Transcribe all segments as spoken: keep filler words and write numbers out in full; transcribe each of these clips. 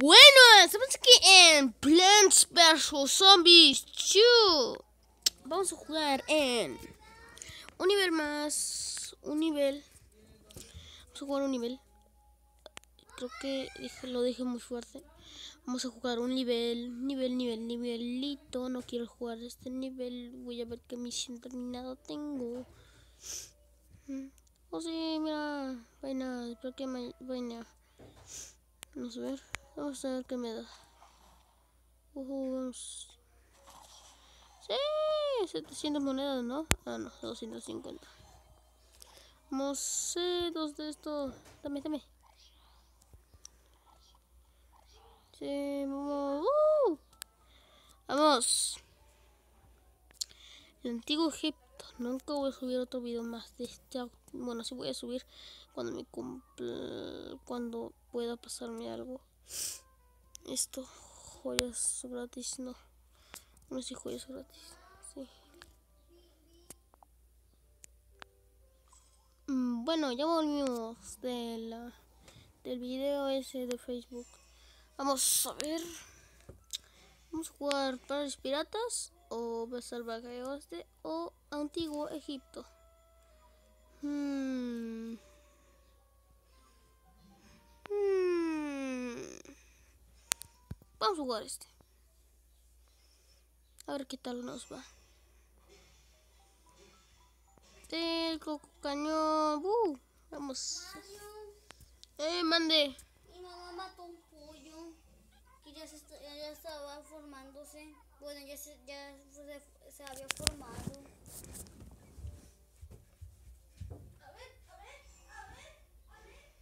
Bueno, estamos aquí en Plants versus. Zombies dos. Vamos a jugar en un nivel más. Un nivel. Vamos a jugar un nivel. Creo que dije, lo dije muy fuerte. Vamos a jugar un nivel, nivel, nivel, nivelito. No quiero jugar este nivel. Voy a ver qué misión terminada tengo. Oh, sí, mira. Vaina, creo que me. Vaina. Vamos a ver. Vamos a ver qué me da. Uh, vamos. Sí, setecientas monedas, ¿no? Ah, no, doscientos cincuenta. Vamos, eh, dos de esto. Dame, dame. Sí, vamos. Uh, vamos. El antiguo Egipto. Nunca voy a subir otro video más de este. Bueno, sí voy a subir cuando me cumpla. Cuando pueda pasarme algo. Esto, joyas gratis, no. No sé si joyas gratis. Sí. Mm, bueno, ya volvimos de la, del video ese de Facebook. Vamos a ver. Vamos a jugar Pares Piratas o Salvaje Oeste o Antiguo Egipto. Hmm. Hmm. Vamos a jugar este. A ver qué tal nos va. El coco cañón. Uh, vamos. Eh, mande. Mi mamá mató un pollo que ya, se está, ya estaba formándose. Bueno, ya se, ya se, se había formado. A ver, a ver, a ver, a ver.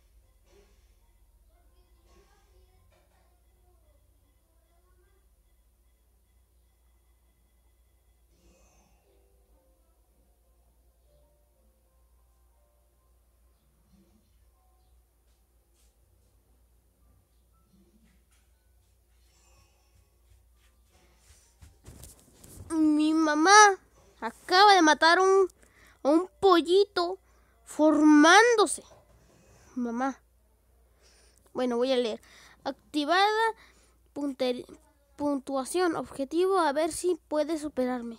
Mi mamá acaba de matar un, a un pollito formándose. Mamá. Bueno, voy a leer. Activada punter, puntuación. Objetivo, a ver si puede superarme.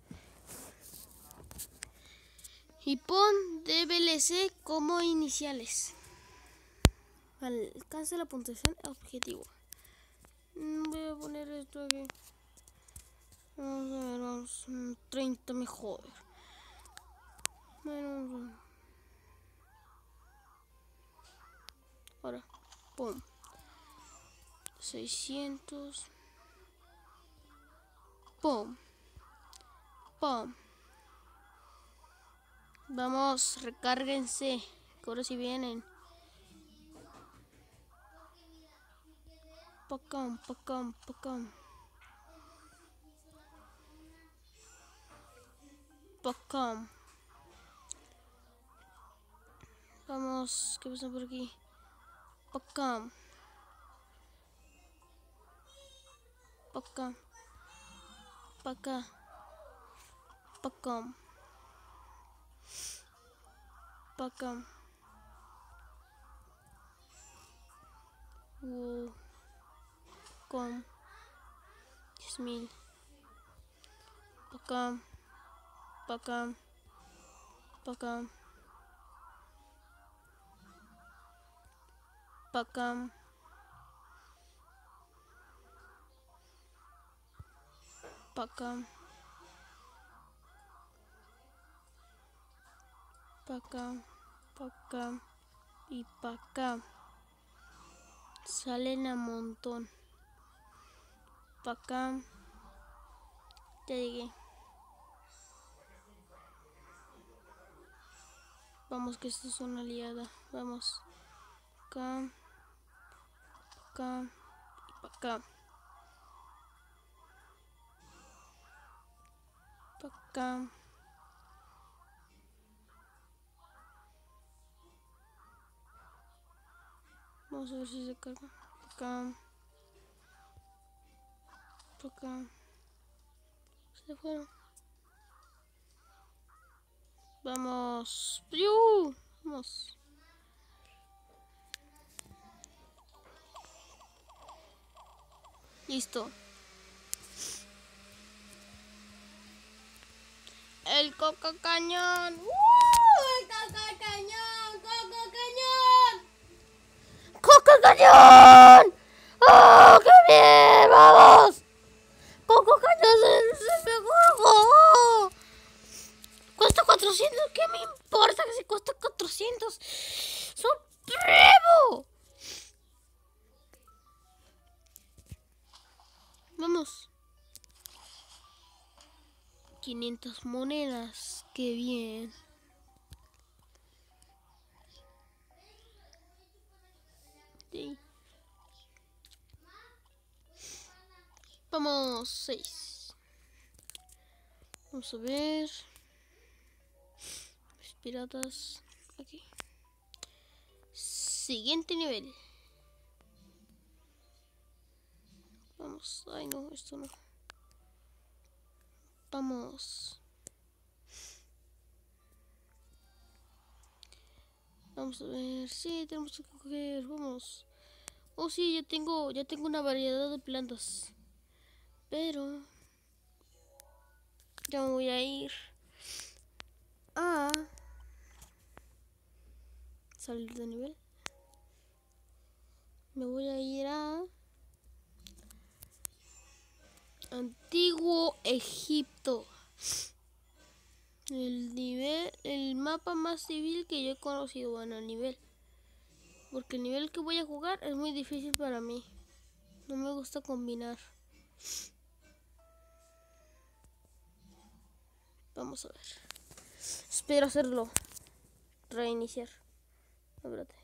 Y pon D B L C como iniciales. Alcanza la puntuación objetivo. Voy a poner esto aquí. Vamos a ver, vamos. treinta mejor. Bueno, vamos a ver. Ahora, pum. seiscientos. Pum. Pum. Vamos, recárguense. Que ahora sí vienen. Pacam, pacam, pacam. Pacam. Vamos, ¿qué pasa por aquí? Pacam. Pacam. Pacam. Pacam. Pacam. Wow. Com. diez mil. Pacam. Pacam. Pacam. Pacam. Pacam. Pacam. Pacam. Y pacam. Salen a montón. Pacam. Ya llegué. Vamos, que esto es una aliada. Vamos. Acá. Acá. Y para acá. Para acá. Vamos a ver si se carga. Acá. Por acá. Se fueron. Vamos. ¡Piu! Vamos. Listo. El Coco Cañón. ¡Uh! ¡El Coco Cañón! ¡Coco Cañón! ¡Coco Cañón! ¡Oh, qué bien! ¡Vamos! ¡Coco Cañón es el mejor juego! Cuesta cuatrocientos. ¿Qué me importa que si cuesta cuatrocientos? ¡Supremo! Vamos. quinientas monedas. ¡Qué bien! Sí. Vamos, seis. Vamos a ver. Los piratas. Aquí. Siguiente nivel. Vamos. Ay, no, esto no. Vamos. Vamos a ver. Sí, tenemos que coger. Vamos. Oh, sí, ya tengo, ya tengo una variedad de plantas. Pero ya me voy a ir a salir de nivel. Me voy a ir a Antiguo Egipto. El nivel, el mapa más civil que yo he conocido. Bueno, el nivel. Porque el nivel que voy a jugar es muy difícil para mí. No me gusta combinar. Vamos a ver. Espero hacerlo. Reiniciar. Espérate.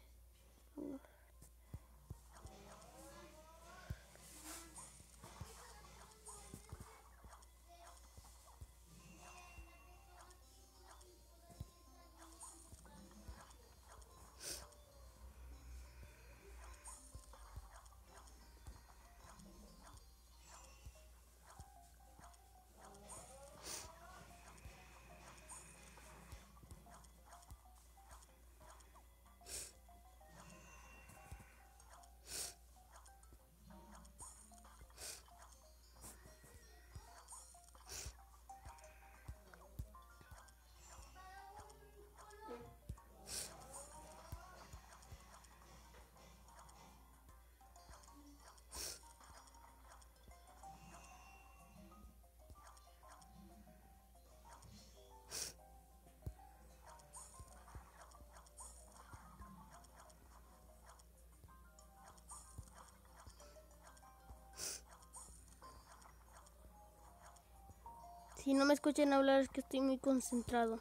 Si no me escuchan hablar es que estoy muy concentrado.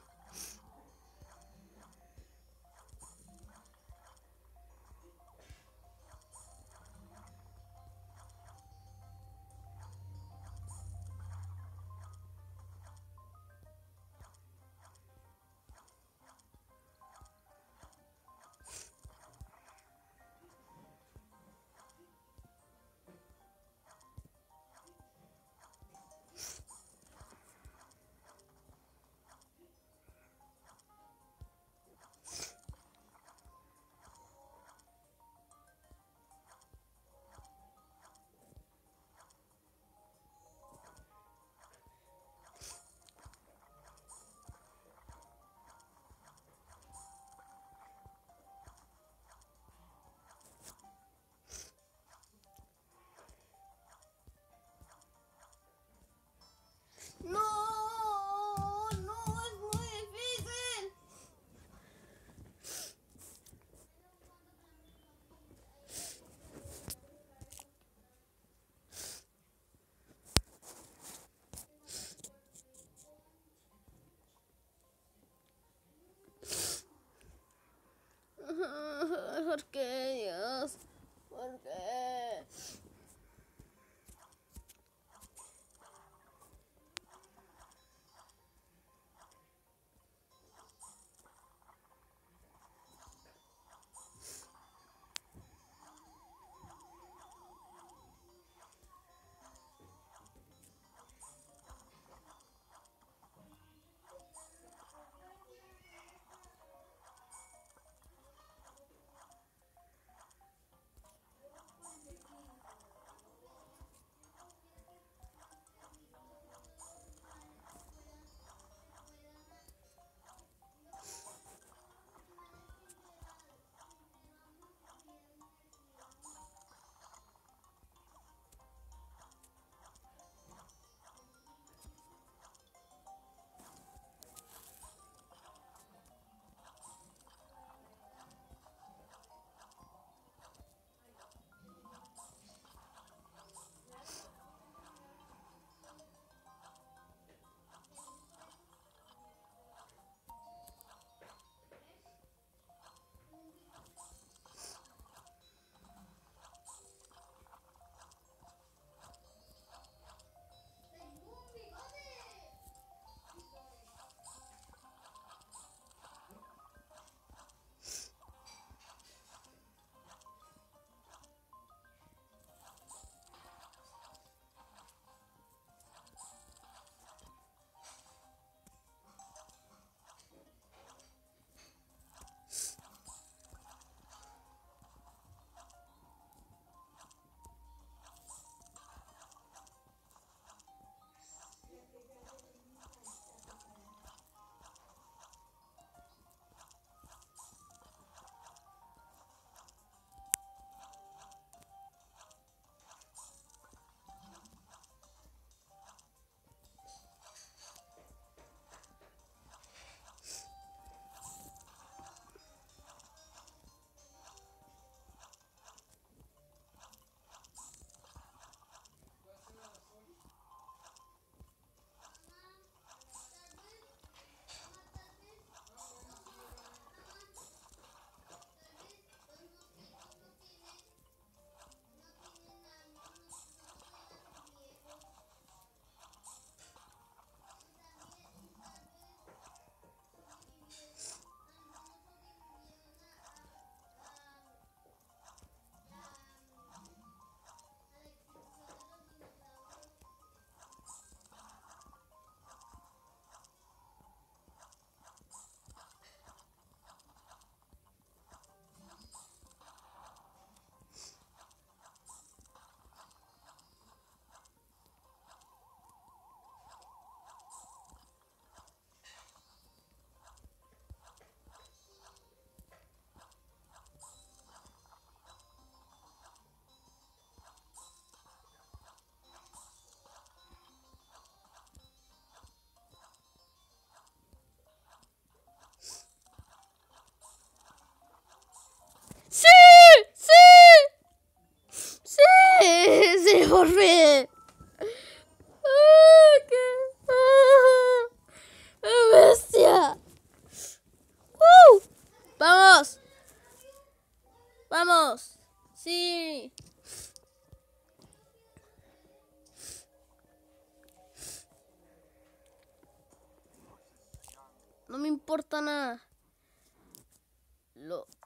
por fin! ¡Ah, qué, ah, qué bestia! ¡Uh! ¡Vamos! ¡Vamos! ¡Sí! No me importa nada. Lo